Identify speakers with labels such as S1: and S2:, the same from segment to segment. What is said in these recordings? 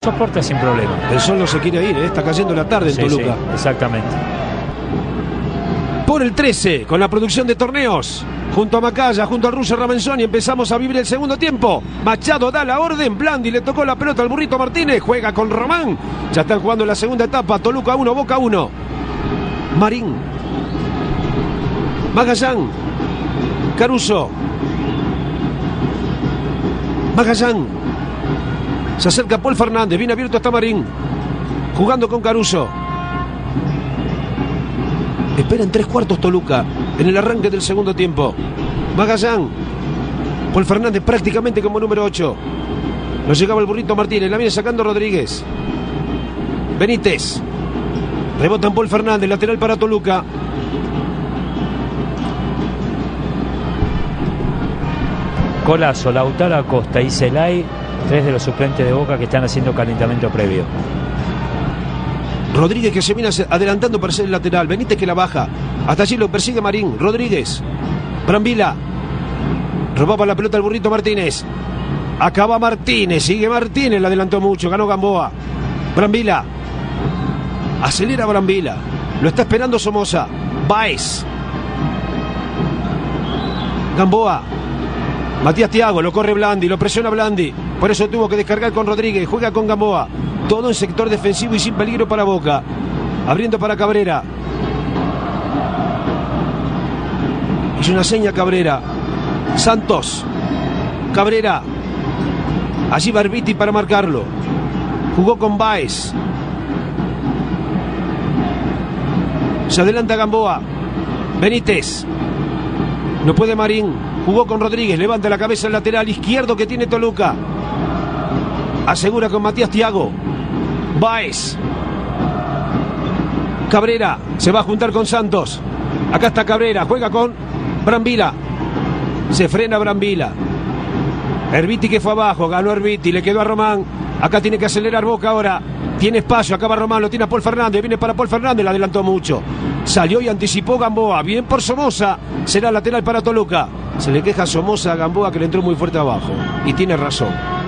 S1: soporta sin problema.
S2: El sol no se quiere ir, está cayendo la tarde en Toluca.
S1: Sí, exactamente.
S2: Por el 13, con la producción de torneos, junto a Macaya, junto al ruso Ramenzoni, empezamos a vivir el segundo tiempo. Machado da la orden, Blandi le tocó la pelota al burrito Martínez, juega con Román. Ya están jugando la segunda etapa, Toluca 1, Boca 1. Marín, Magallán, Caruso, Magallán. Se acerca Paul Fernández, bien abierto está Marín, jugando con Caruso. Espera en 3/4 Toluca, en el arranque del segundo tiempo. Magallán, Paul Fernández prácticamente como número 8. No llegaba el burrito Martínez, la viene sacando Rodríguez. Benítez. Rebota en Paul Fernández, lateral para Toluca.
S1: Colazo, Lautaro Acosta y Celay, 3 de los suplentes de Boca que están haciendo calentamiento previo.
S2: Rodríguez que se viene adelantando para ser el lateral. Benítez que la baja. Hasta allí lo persigue Marín. Rodríguez. Brambila. Robaba la pelota al burrito Martínez. Acaba Martínez. Sigue Martínez. La adelantó mucho. Ganó Gamboa. Brambila. Acelera Brambila. Lo está esperando Somoza. Baez. Gamboa. Matías Thiago. Lo corre Blandi. Lo presiona Blandi. Por eso tuvo que descargar con Rodríguez. Juega con Gamboa. Todo en sector defensivo y sin peligro para Boca. Abriendo para Cabrera. Hizo una seña Cabrera. Santos. Cabrera. Allí Barbiti para marcarlo. Jugó con Baez. Se adelanta Gamboa. Benítez. No puede Marín. Jugó con Rodríguez. Levanta la cabeza el lateral izquierdo que tiene Toluca. Asegura con Matías Thiago. Baez. Cabrera. Se va a juntar con Santos. Acá está Cabrera. Juega con Brambila. Se frena Brambila. Herbiti que fue abajo. Ganó Herbiti. Le quedó a Román. Acá tiene que acelerar Boca ahora. Tiene espacio. Acaba Román. Lo tiene a Paul Fernández. Viene para Paul Fernández. Le adelantó mucho. Salió y anticipó Gamboa. Bien por Somoza. Será lateral para Toluca. Se le queja Somoza a Gamboa que le entró muy fuerte abajo. Y tiene razón.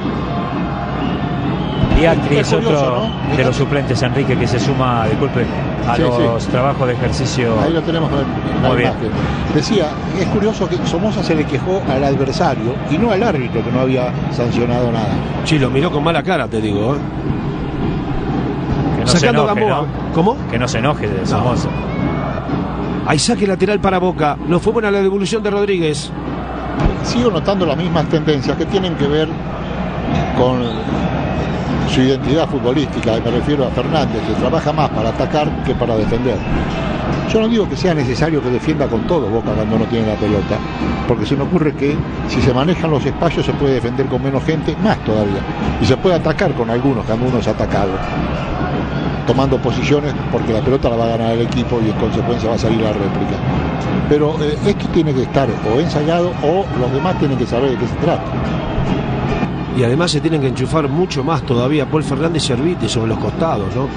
S1: Diatri es otro de los suplentes, Enrique, que se suma, disculpe, a los trabajos de ejercicio.
S3: Ahí lo tenemos en la imagen. Decía, es curioso que Somoza se le quejó al adversario y no al árbitro, que no había sancionado nada.
S2: Sí, lo miró con mala cara, te digo.
S1: Que no
S2: Sacando
S1: se enoje,
S2: Gamboa.
S1: ¿no?
S2: ¿Cómo?
S1: Que no se enoje de Somoza.
S2: Hay saque lateral para Boca. No fue buena la devolución de Rodríguez.
S3: Sigo notando las mismas tendencias que tienen que ver con su identidad futbolística. Me refiero a Fernández, que trabaja más para atacar que para defender. Yo no digo que sea necesario que defienda con todo Boca cuando no tiene la pelota, porque se me ocurre que si se manejan los espacios se puede defender con menos gente, más todavía, y se puede atacar con algunos cuando uno es atacado, tomando posiciones, porque la pelota la va a ganar el equipo y en consecuencia va a salir la réplica. Pero esto tiene que estar o ensayado o los demás tienen que saber de qué se trata.
S2: Y además se tienen que enchufar mucho más todavía Paul Fernández y Herbiti sobre los costados, ¿no?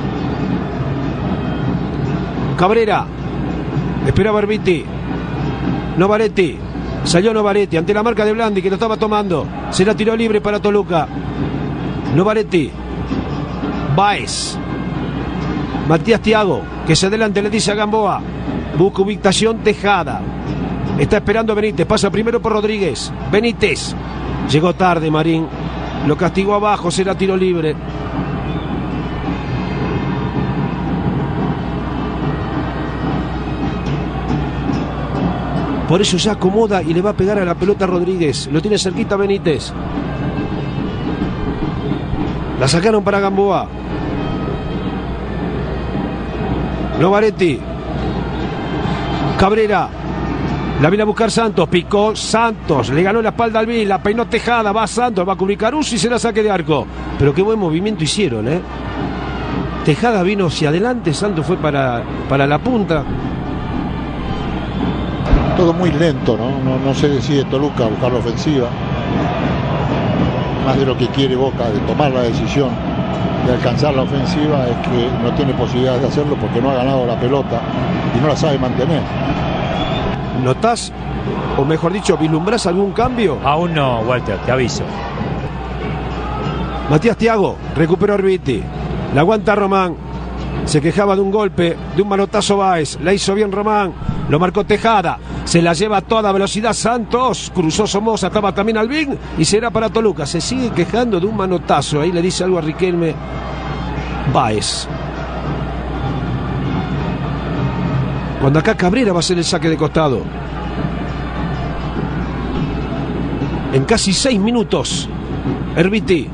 S2: Cabrera. Esperaba Herbiti. Novaretti. Salió Novaretti ante la marca de Blandi que lo estaba tomando. Será tiro libre para Toluca. Novaretti. Baez. Matías Thiago, que se adelante, le dice a Gamboa. Busca ubicación Tejada. Está esperando Benítez. Pasa primero por Rodríguez. Benítez. Llegó tarde Marín. Lo castigó abajo. Será tiro libre. Por eso se acomoda y le va a pegar a la pelota a Rodríguez. Lo tiene cerquita Benítez. La sacaron para Gamboa. Novaretti. Cabrera. La viene a buscar Santos. Picó Santos. Le ganó la espalda al Vil. La peinó Tejada. Va Santos. Va a cubrir Caruso y será saque de arco. Pero qué buen movimiento hicieron, ¿eh? Tejada vino hacia adelante. Santos fue para la punta.
S3: Todo muy lento, ¿no? No se decide Toluca a buscar la ofensiva. Más de lo que quiere Boca de tomar la decisión de alcanzar la ofensiva es que no tiene posibilidades de hacerlo porque no ha ganado la pelota y no la sabe mantener.
S2: ¿Notás, o mejor dicho, vislumbrás algún cambio?
S1: Aún no, Walter, te aviso.
S2: Matías Thiago, recuperó Arbiti. La aguanta Román. Se quejaba de un golpe, de un manotazo Báez. La hizo bien Román. Lo marcó Tejada. Se la lleva a toda velocidad Santos. Cruzó Somoza, estaba también Albín. Y será para Toluca. Se sigue quejando de un manotazo. Ahí le dice algo a Riquelme. Báez. Cuando acá Cabrera va a hacer el saque de costado. En casi 6 minutos. Herbiti.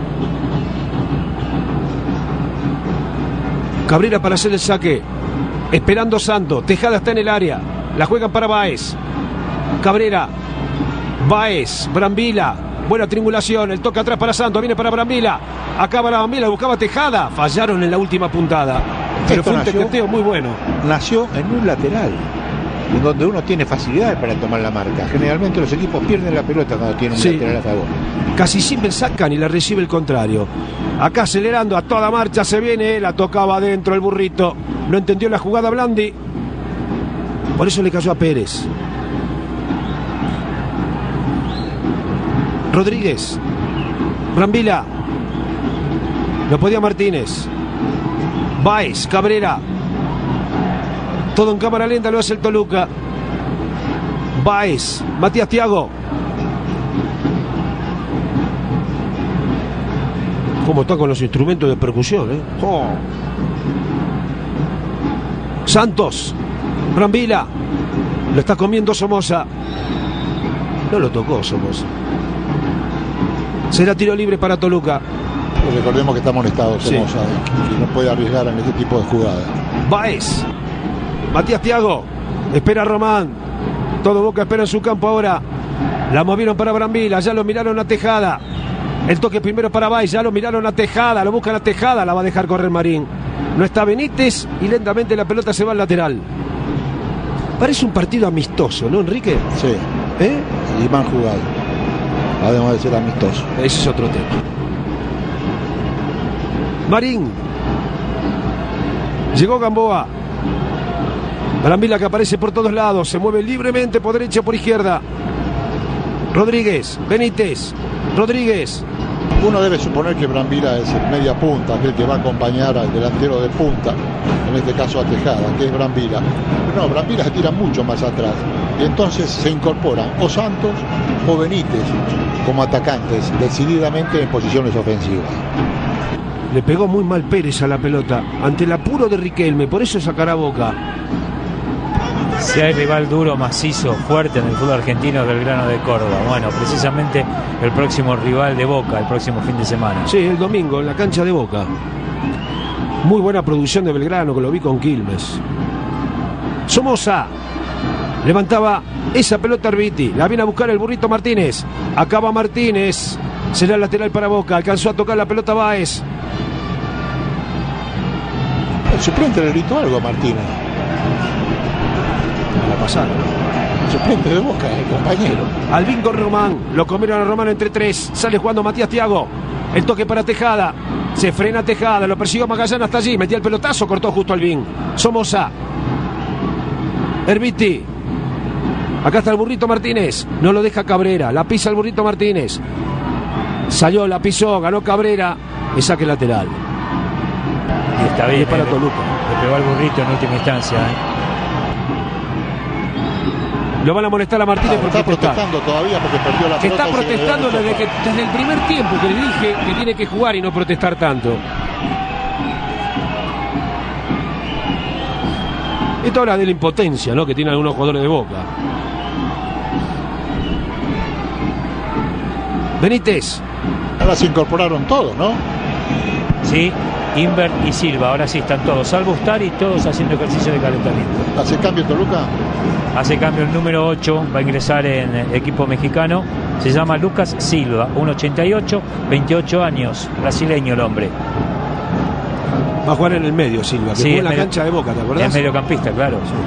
S2: Cabrera para hacer el saque. Esperando Santos. Tejada está en el área. La juegan para Báez. Cabrera. Báez. Brambila. Buena triangulación. El toque atrás para Santos. Viene para Brambila. Acaba la Brambila. Buscaba Tejada. Fallaron en la última puntada. Pero fue un tequeteo muy bueno.
S3: Nació en un lateral, en donde uno tiene facilidades para tomar la marca. Generalmente los equipos pierden la pelota cuando tienen un lateral a favor.
S2: Casi siempre sacan y la recibe el contrario. Acá acelerando a toda marcha se viene. La tocaba adentro el burrito. No entendió la jugada Blandi. Por eso le cayó a Pérez. Rodríguez. Brambila. Lo podía Martínez. Báez, Cabrera. Todo en cámara lenta lo hace el Toluca. Báez, Matías Thiago. ¿Cómo está con los instrumentos de percusión, Oh. Santos. Brambila. Lo está comiendo Somoza. No lo tocó Somoza. Será tiro libre para Toluca.
S3: Recordemos que está amonestado Somoza, y no puede arriesgar en este tipo de jugadas.
S2: Báez. Matías Thiago. Espera a Román. Todo Boca espera en su campo ahora. La movieron para Brambila. Ya lo miraron a Tejada. El toque primero para Báez. Ya lo miraron a Tejada. Lo buscan a Tejada. La va a dejar correr Marín. No está Benítez y lentamente la pelota se va al lateral. Parece un partido amistoso, ¿no, Enrique?
S3: Sí. Y mal jugado. Además de ser amistoso.
S2: Ese es otro tema. Marín. Llegó Gamboa. Brambila que aparece por todos lados. Se mueve libremente por derecha, por izquierda. Rodríguez. Benítez. Rodríguez.
S3: Uno debe suponer que Brambila es el media punta, aquel que va a acompañar al delantero de punta, en este caso a Tejada, que es Brambila. No, Brambila se tira mucho más atrás. Y entonces se incorporan o Santos o Benítez como atacantes, decididamente en posiciones ofensivas.
S2: Le pegó muy mal Pérez a la pelota, ante el apuro de Riquelme, por eso sacará Boca.
S1: Si hay rival duro, macizo, fuerte en el fútbol argentino, es Belgrano de Córdoba. Bueno, precisamente el próximo rival de Boca, el próximo fin de semana.
S2: Sí, el domingo, en la cancha de Boca. Muy buena producción de Belgrano, que lo vi con Quilmes. Somoza. Levantaba esa pelota Arbiti. La viene a buscar el burrito Martínez. Acaba Martínez. Será el lateral para Boca. Alcanzó a tocar la pelota Báez.
S3: El suplente le gritó algo a Martínez.
S2: La pasaron.
S3: El suplente de Boca, el compañero.
S2: Albín con Román. Lo comieron a Román entre 3. Sale jugando Matías Thiago. El toque para Tejada. Se frena Tejada. Lo persiguió Magallán hasta allí. Metía el pelotazo. Cortó justo Albín. Somoza. Herbiti. Acá está el burrito Martínez. No lo deja Cabrera. La pisa el burrito Martínez. Salió, la pisó. Ganó Cabrera. El saque lateral.
S1: Y está bien.
S2: Para Toluca.
S1: Le pegó al burrito en última instancia.
S2: Lo van a molestar a Martínez porque
S3: está protestando todavía porque perdió la pelota.
S2: Está protestando desde el primer tiempo que le dije que tiene que jugar y no protestar tanto. Esto habla de la impotencia, ¿no?, que tienen algunos jugadores de Boca. Benítez.
S3: Ahora se incorporaron todos, ¿no?
S1: Sí, Invert y Silva. Ahora sí están todos, salvo Ustari, todos haciendo ejercicio de calentamiento.
S3: ¿Hace cambio Toluca?
S1: Hace cambio el número 8, va a ingresar en equipo mexicano. Se llama Lucas Silva, 1.88, 28 años, brasileño el hombre.
S2: Va a jugar en el medio Silva, que jugó en la cancha de Boca, ¿te acordás?
S1: Es mediocampista, claro.
S2: Sí.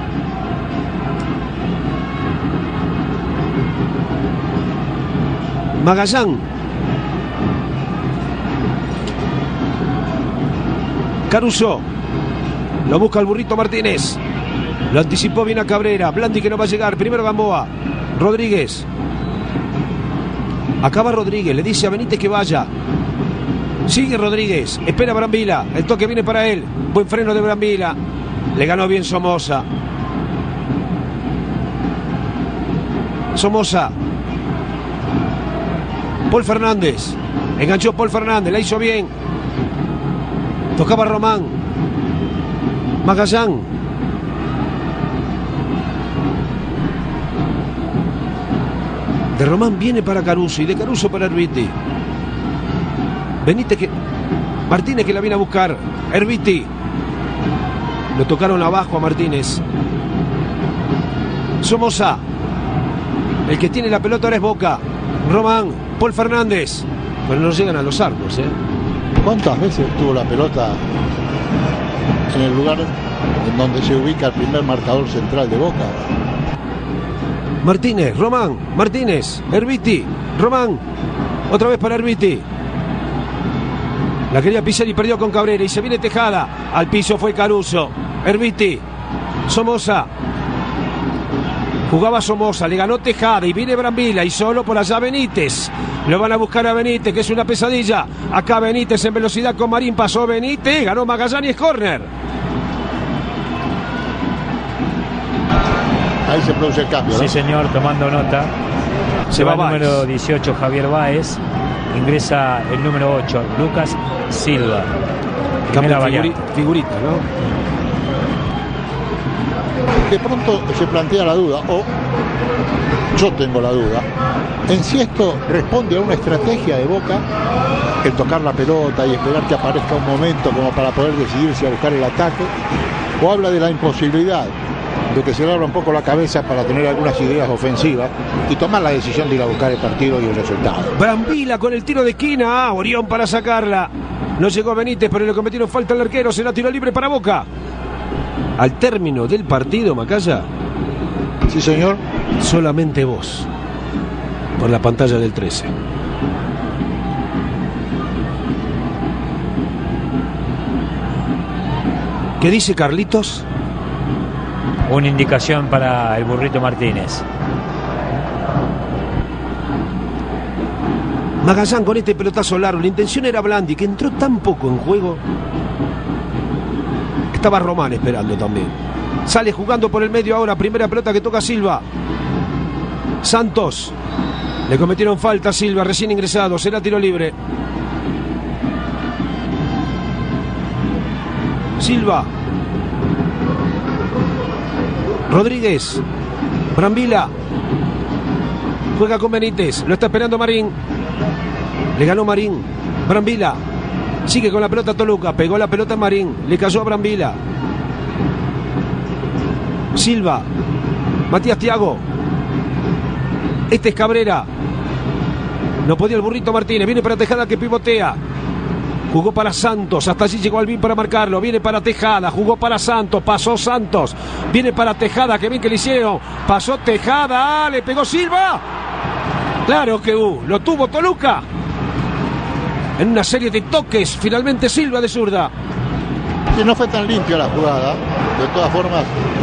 S2: Magallán. Caruso. Lo busca el burrito Martínez. Lo anticipó bien a Cabrera. Blandi que no va a llegar. Primero Gamboa. Rodríguez. Acaba Rodríguez. Le dice a Benítez que vaya. Sigue Rodríguez, espera Brambila, el toque viene para él, buen freno de Brambila, le ganó bien Somoza. Somoza, Paul Fernández, enganchó Paul Fernández, la hizo bien, tocaba Román, Magallán, de Román viene para Caruso y de Caruso para Erviti. Benítez que... Martínez que la viene a buscar. Erviti. Lo tocaron abajo a Martínez. Somoza. El que tiene la pelota ahora es Boca. Román. Paul Fernández. Pero no llegan a los arcos, ¿eh?
S3: ¿Cuántas veces tuvo la pelota en el lugar en donde se ubica el primer marcador central de Boca?
S2: Martínez, Román, Martínez, Erviti, Román. Otra vez para Erviti. La quería pisar y perdió con Cabrera. Y se viene Tejada. Al piso fue Caruso. Erviti. Somoza. Jugaba Somoza. Le ganó Tejada. Y viene Brambila. Y solo por allá Benítez. Lo van a buscar a Benítez, que es una pesadilla. Acá Benítez en velocidad con Marín. Pasó Benítez. Ganó Magallán y es córner.
S3: Ahí se produce el cambio, ¿no?
S1: Sí, señor, tomando nota. Se va el número 18, Javier Báez. Ingresa el número 8, Lucas Silva.
S2: Primera figurita, ¿no?
S3: De pronto se plantea la duda, o yo tengo la duda, en si esto responde a una estrategia de Boca, el tocar la pelota y esperar que aparezca un momento como para poder decidirse a buscar el ataque, o habla de la imposibilidad de que se le abra un poco la cabeza para tener algunas ideas ofensivas y tomar la decisión de ir a buscar el partido y el resultado.
S2: Brambila con el tiro de esquina. Orión para sacarla. No llegó Benítez, pero le cometieron falta al arquero. Será tiro libre para Boca. Al término del partido, Macaya.
S3: Sí, señor.
S2: Solamente vos. Por la pantalla del 13. ¿Qué dice Carlitos?
S1: Una indicación para el burrito Martínez.
S2: Magallán con este pelotazo largo. La intención era Blandi, que entró tan poco en juego. Estaba Román esperando también. Sale jugando por el medio ahora. Primera pelota que toca Silva. Santos. Le cometieron falta a Silva, recién ingresado. Será tiro libre. Silva. Rodríguez. Brambila. Juega con Benítez. Lo está esperando Marín. Le ganó Marín. Brambila. Sigue con la pelota Toluca. Pegó la pelota en Marín. Le cayó a Brambila. Silva. Matías Thiago. Este es Cabrera. No podía el burrito Martínez. Viene para Tejada que pivotea. Jugó para Santos, hasta allí llegó Albín para marcarlo. Viene para Tejada, jugó para Santos, pasó Santos. Viene para Tejada, que bien que le hicieron. Pasó Tejada, le pegó Silva. Claro que lo tuvo Toluca. En una serie de toques, finalmente Silva de zurda.
S3: Y no fue tan limpia la jugada. De todas formas,